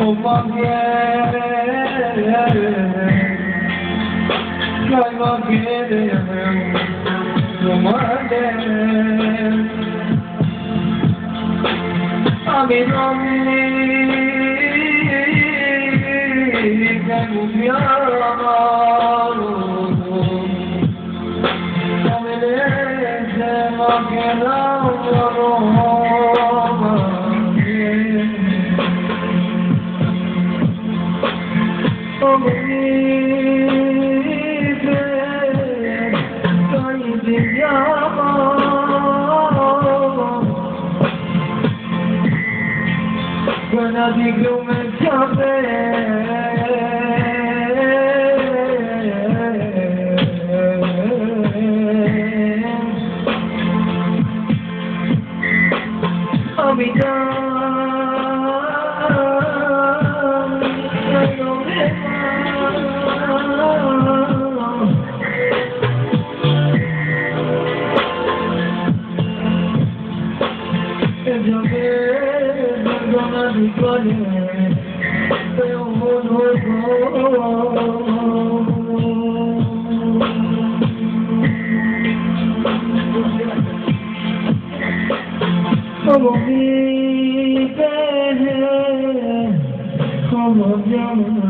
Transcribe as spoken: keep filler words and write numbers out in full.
Gonna be gloomy someday. I'll be done. I know it's okay. Gonna be calling, they won't hold Como vive, como llama.